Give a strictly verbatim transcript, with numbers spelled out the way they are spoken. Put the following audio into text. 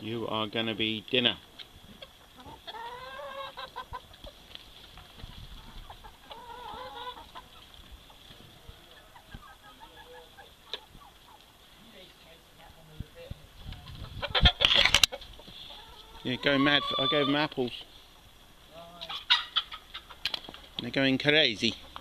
You are going to be dinner. Yeah, going mad. I gave them apples. They're going crazy.